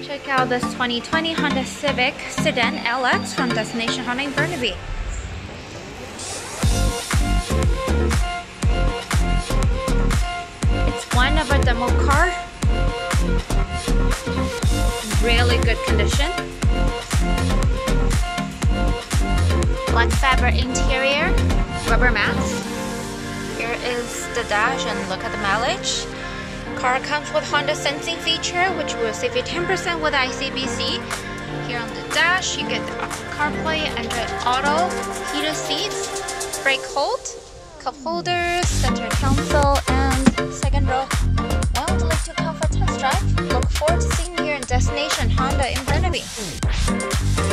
Check out this 2020 Honda Civic Sedan LX from Destination Honda in Burnaby. It's one of a demo car. Really good condition. Black fabric interior, rubber mats. Here is the dash and look at the mileage. Car comes with Honda sensing feature, which will save you 10% with ICBC. Here on the dash, you get the CarPlay, Android Auto, heated seats, brake hold, cup holders, center console, and second row. Well, would like to come for a test drive? Look forward to seeing you here in Destination Honda in Burnaby.